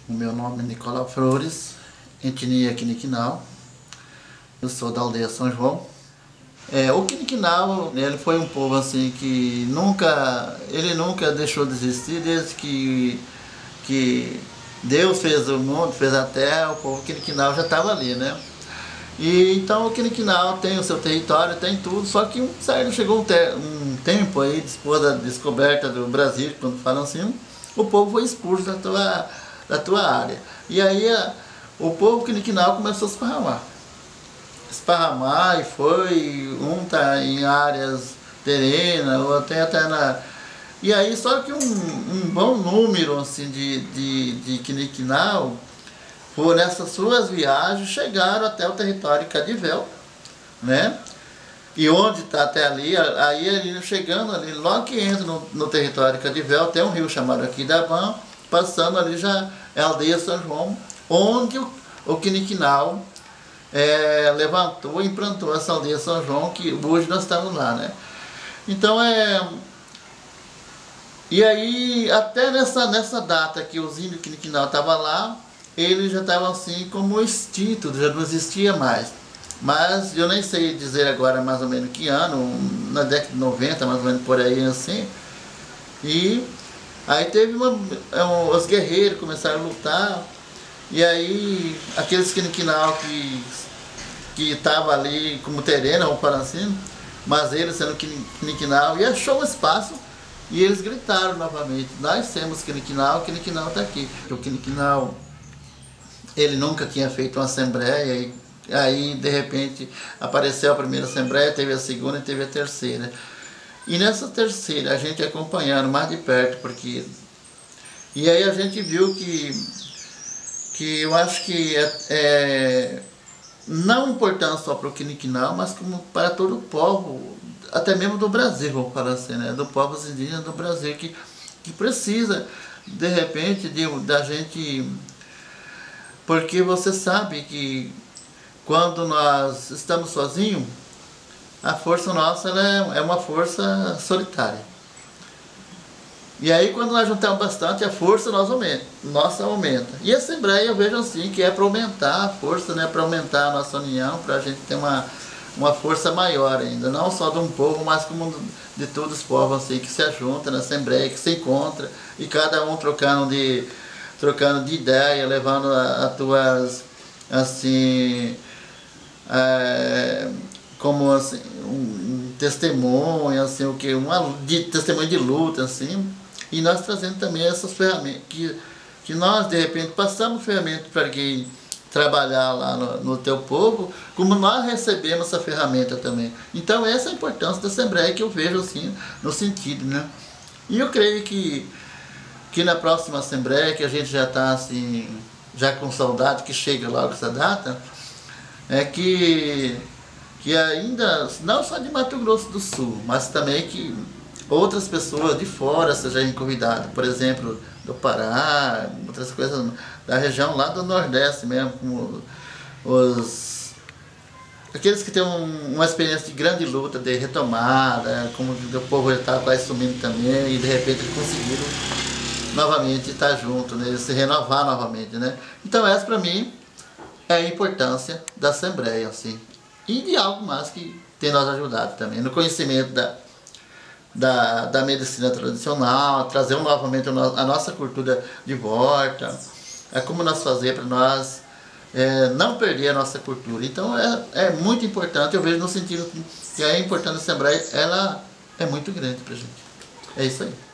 O meu nome é Nicolau Flores, etnia Quiniquinal. Eu sou da aldeia São João. O Quiniquinal, ele foi um povo assim que ele nunca deixou de existir desde que Deus fez o mundo, fez a terra, o povo Quiniquinal já estava ali, né? E então o Quiniquinal tem o seu território, tem tudo, só que chegou um tempo aí, depois da descoberta do Brasil, quando falam assim, o povo foi expulso da tua área. E aí o povo Quiniquinal começou a esparramar e foi, tá em áreas terrenas, ou até na... E aí só que um bom número assim, de Quiniquinal, por essas suas viagens, chegaram até o território Cadivel, né? E onde está até ali, aí chegando ali, logo que entra no território Cadivel, tem um rio chamado Aquidauã, passando ali já é a aldeia São João, onde o Quiniquinal levantou e implantou essa aldeia São João, que hoje nós estamos lá, né? Então e aí, até nessa data que os índios Quiniquinal estavam lá, eles já estavam assim como extintos, já não existia mais. Mas eu nem sei dizer agora mais ou menos que ano, na década de 90, mais ou menos por aí assim. E aí teve os guerreiros começaram a lutar, e aí aqueles Quiniquinal que estavam ali como terreno, vamos falar assim, mas eles sendo Quiniquinal, e achou um espaço, e eles gritaram novamente: nós somos Quiniquinal, o Quiniquinal está aqui. O Quiniquinal, ele nunca tinha feito uma assembleia, e aí de repente apareceu a primeira assembleia, teve a segunda e teve a terceira. E nessa terceira a gente acompanhando mais de perto, porque... E aí a gente viu que eu acho que não importante só para o Quiniquinal, mas como para todo o povo, até mesmo do Brasil, vamos falar assim, né? Do povo indígena do Brasil, que precisa, de repente, da gente... Porque você sabe que quando nós estamos sozinhos, a força nossa é uma força solitária. E aí quando nós juntamos bastante, a força nossa aumenta. E a Assembleia eu vejo assim, que é para aumentar a força, né? Para aumentar a nossa união, para a gente ter uma força maior ainda. Não só de um povo, mas como de todos os povos assim, que se ajuntam na Assembleia, que se encontram, e cada um trocando de ideia, levando as tuas, assim, como assim, um testemunho, assim, testemunho de luta, assim, e nós trazendo também essas ferramentas, que nós, de repente, passamos ferramentas para quem trabalhar lá no teu povo, como nós recebemos essa ferramenta também. Então essa é a importância da Assembleia, que eu vejo assim, no sentido, né? E eu creio que na próxima Assembleia, que a gente já está assim, já com saudade, que chega logo essa data, que ainda, não só de Mato Grosso do Sul, mas também que outras pessoas de fora sejam convidadas, por exemplo, do Pará, outras coisas da região lá do Nordeste mesmo, como aqueles que têm uma experiência de grande luta, de retomada, como o povo está quase sumindo também, e de repente eles conseguiram novamente estar junto, né? Se renovar novamente, né? Então essa para mim é a importância da Assembleia, assim, e de algo mais que tem nos ajudado também, no conhecimento da medicina tradicional, trazer novamente a nossa cultura de volta, como nós fazer para nós não perder a nossa cultura. Então é muito importante, eu vejo no sentido que a importância da Assembleia, ela é muito grande para a gente. É isso aí.